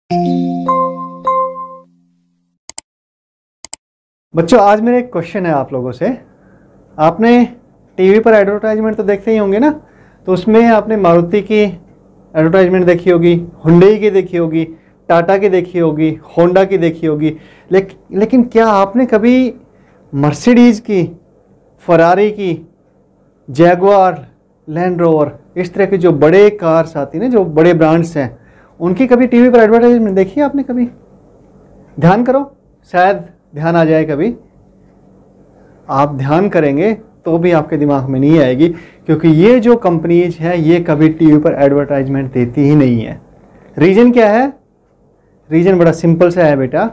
बच्चों, आज मेरा एक क्वेश्चन है आप लोगों से। आपने टीवी पर एडवर्टाइजमेंट तो देखते ही होंगे ना, तो उसमें आपने मारुति की एडवर्टाइजमेंट देखी होगी, हुंडई की देखी होगी, टाटा की देखी होगी, होंडा की देखी होगी। लेकिन क्या आपने कभी मर्सिडीज़ की, फरारी की, जैगुआर, लैंड रोवर, इस तरह की जो बड़े कार्स आती हैं, जो बड़े ब्रांड्स हैं, उनकी कभी टीवी पर एडवर्टाइजमेंट देखी है आपने कभी? ध्यान करो, शायद ध्यान आ जाए कभी। आप ध्यान करेंगे तो भी आपके दिमाग में नहीं आएगी, क्योंकि ये जो कंपनीज है ये कभी टीवी पर एडवर्टाइजमेंट देती ही नहीं है। रीज़न क्या है? रीज़न बड़ा सिंपल सा है बेटा,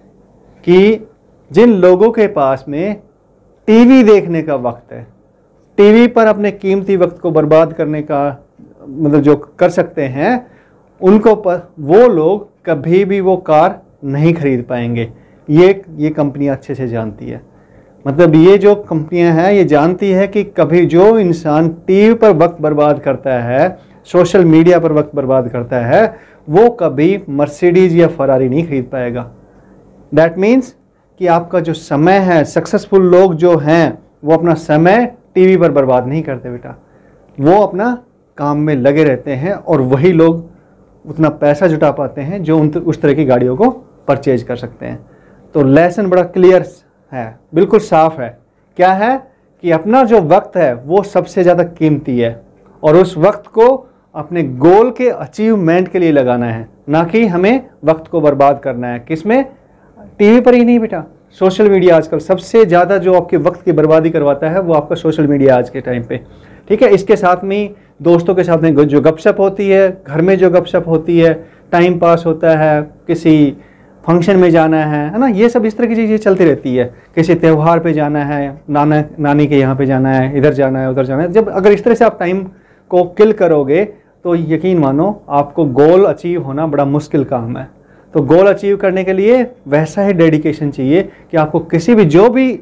कि जिन लोगों के पास में टीवी देखने का वक्त है, टीवी पर अपने कीमती वक्त को बर्बाद करने का मतलब जो कर सकते हैं, उनको पर वो लोग कभी भी वो कार नहीं खरीद पाएंगे। ये कंपनियां अच्छे से जानती है। मतलब ये जो कंपनियां हैं ये जानती है कि कभी जो इंसान टीवी पर वक्त बर्बाद करता है, सोशल मीडिया पर वक्त बर्बाद करता है, वो कभी मर्सिडीज़ या फरारी नहीं खरीद पाएगा। दैट मीन्स कि आपका जो समय है, सक्सेसफुल लोग जो हैं वो अपना समय टीवी पर बर्बाद नहीं करते बेटा, वो अपना काम में लगे रहते हैं, और वही लोग उतना पैसा जुटा पाते हैं जो उस तरह की गाड़ियों को परचेज कर सकते हैं। तो लेसन बड़ा क्लियर है, बिल्कुल साफ है। क्या है कि अपना जो वक्त है वो सबसे ज़्यादा कीमती है, और उस वक्त को अपने गोल के अचीवमेंट के लिए लगाना है, ना कि हमें वक्त को बर्बाद करना है। किसमें? टीवी पर ही नहीं बेटा, सोशल मीडिया। आजकल सबसे ज़्यादा जो आपके वक्त की बर्बादी करवाता है वो आपका सोशल मीडिया आज के टाइम पे। ठीक है, इसके साथ में दोस्तों के साथ में जो गपशप होती है, घर में जो गपशप होती है, टाइम पास होता है, किसी फंक्शन में जाना है ना, ये सब इस तरह की चीज़ें चलती रहती है। किसी त्यौहार पे जाना है, नाना नानी के यहाँ पे जाना है, इधर जाना है, उधर जाना है। जब अगर इस तरह से आप टाइम को किल करोगे तो यकीन मानो आपको गोल अचीव होना बड़ा मुश्किल काम है। तो गोल अचीव करने के लिए वैसा ही डेडिकेशन चाहिए कि आपको किसी भी जो भी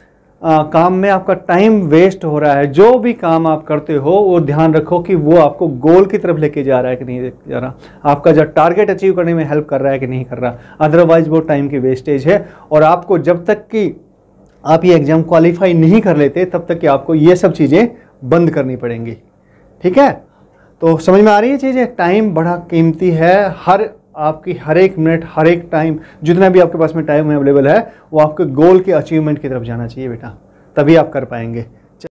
काम में आपका टाइम वेस्ट हो रहा है, जो भी काम आप करते हो, वो ध्यान रखो कि वो आपको गोल की तरफ लेके जा रहा है कि नहीं जा रहा, आपका जो टारगेट अचीव करने में हेल्प कर रहा है कि नहीं कर रहा। अदरवाइज वो टाइम की वेस्टेज है, और आपको जब तक कि आप ये एग्ज़ाम क्वालिफाई नहीं कर लेते तब तक कि आपको ये सब चीज़ें बंद करनी पड़ेंगी। ठीक है, तो समझ में आ रही है चीज़ें? टाइम बड़ा कीमती है। आपकी हर एक मिनट, हर एक टाइम, जितना भी आपके पास में टाइम अवेलेबल है, वो आपके गोल के अचीवमेंट की तरफ जाना चाहिए बेटा, तभी आप कर पाएंगे।